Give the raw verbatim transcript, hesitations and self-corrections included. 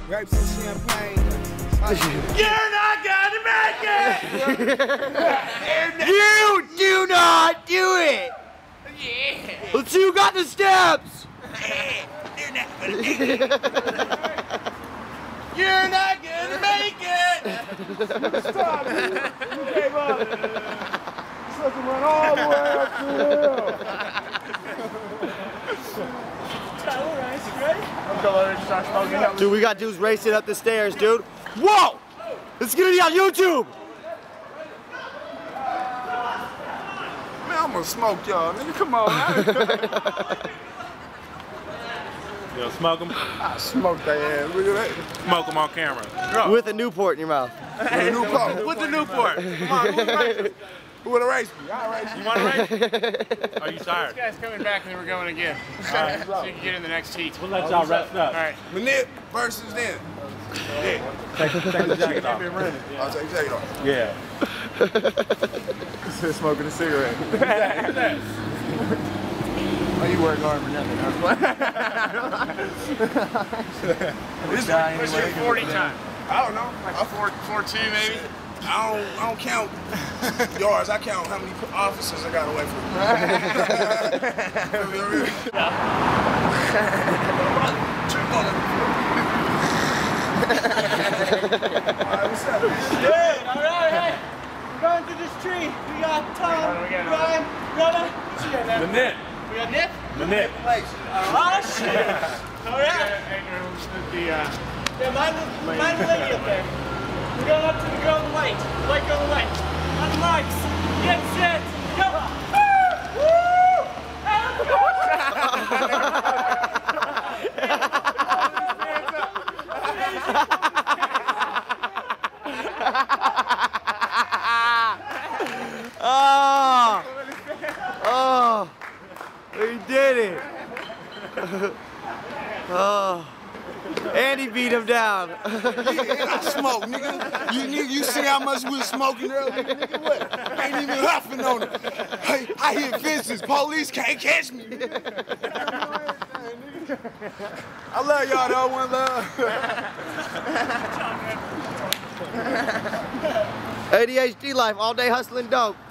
Grapes and champagne. You're not gonna make it! You do not do it! Yeah! Let's see who got the steps! You're not gonna make it! You're not gonna make it! Stop, dude. You gave up. This doesn't run all the way up to the hill. Dude, we got dudes racing up the stairs, dude. Whoa! This is gonna be on YouTube! Man, I'm gonna smoke y'all, nigga. Come on. You know, smoke them? I smoked that ass. Look at that. Smoke them on camera. Go. With a Newport in your mouth. With a Newport. With the Newport. Come on, who wanna race? Who wanna race me? I'll race you. You want to race? Are you tired? This guy's coming back and then we're going again. Alright, so you can get in the next heat. We'll let y'all rest up. Alright. Manip versus them. Yeah. Take, take the jacket off. I'll take the jacket off. Yeah. He's smoking a cigarette. Oh, you work hard for nothing. This is what's your forty time? I don't know. Like four, four two maybe? I don't, I don't count yards. I count how many officers I got away from. Alright, what's up, man? Good, alright, hey. We're going through this tree. We got Tom, Ryan, Rhoda. What's your name? Manip. We got Nip? Manip. Oh, shit. Alright. Yeah, mine was, mine was lady up there. We're going up to the girl on the light. The light girl on the light. On the marks. Get set. Go. Woo! Oh! Oh! We did it! Oh! And he beat him down. Yeah, I smoke, nigga. You, nigga, you see how much we was smoking earlier, nigga? What? Ain't even huffing on it. Hey, I hit fences. Police can't catch me. I love y'all, though. One love. A D H D life, all day hustling dope.